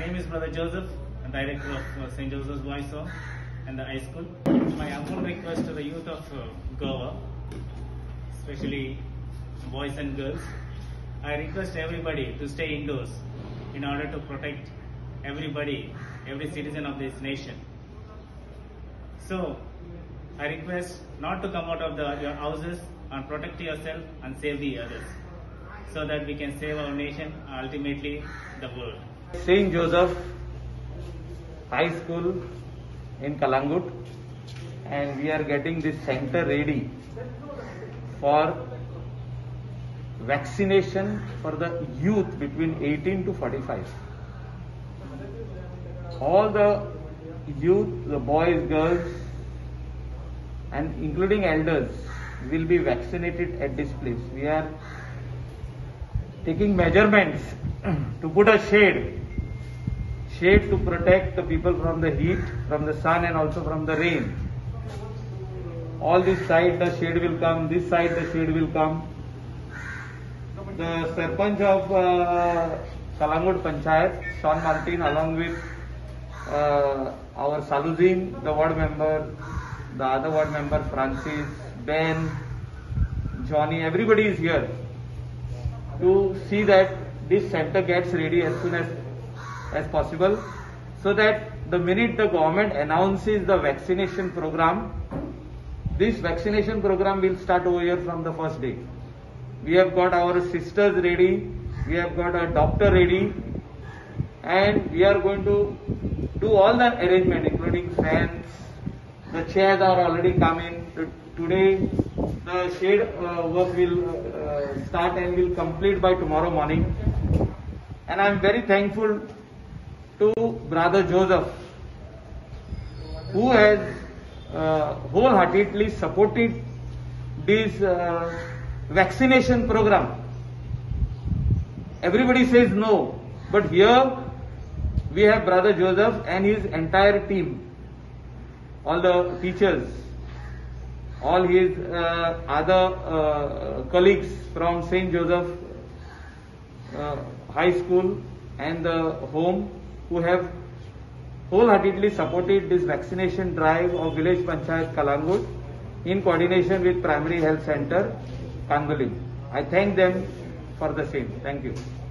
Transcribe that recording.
name is Brother Joseph, director of St. Joseph's Boys Home and the high school. My humble request to the youth of Goa, especially boys and girls, I request everybody to stay indoors in order to protect everybody, every citizen of this nation. So, I request not to come out of your houses and protect yourself and save the others, so that we can save our nation, ultimately the world. St. Joseph High School in Kalangut, and we are getting this center ready for vaccination for the youth between 18 to 45. All the youth, the boys, girls, and including elders will be vaccinated at this place. We are taking measurements to put a shade to protect the people from the heat, from the sun, and also from the rain. All this side the shade will come, this side the shade will come. The Sarpanch of Kalangut Panchayat, Sean Martin, along with our Saluzin, the ward member, the other ward member, Francis, Ben, Johnny, everybody is here to see that this center gets ready as soon as possible, so that the minute the government announces the vaccination program, this vaccination program will start over here from the first day. We have got our sisters ready, we have got a doctor ready, and we are going to do all the arrangement, including fans. The chairs are already coming. Today the shade work will start and will complete by tomorrow morning. And I am very thankful to Brother Joseph, who has wholeheartedly supported this vaccination program. Everybody says no, but here we have Brother Joseph and his entire team, all the teachers, all his other colleagues from St. Joseph High School and the home, who have wholeheartedly supported this vaccination drive of Village Panchayat Kalangut in coordination with Primary Health Center, Kangalim. I thank them for the same. Thank you.